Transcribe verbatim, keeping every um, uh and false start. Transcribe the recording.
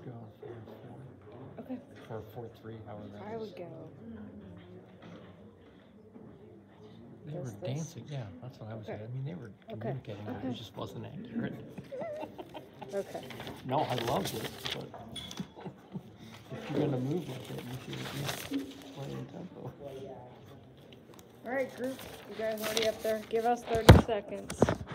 go four four. Okay. Or four three, however that I is. would go. They Does were this. dancing, yeah, that's what I was Okay. saying. I mean, they were Okay. communicating, but Okay. it just wasn't accurate. Okay. No, I loved it, but if you're gonna move like that, you should be playing tempo. All right, group. You guys already up there. Give us thirty seconds.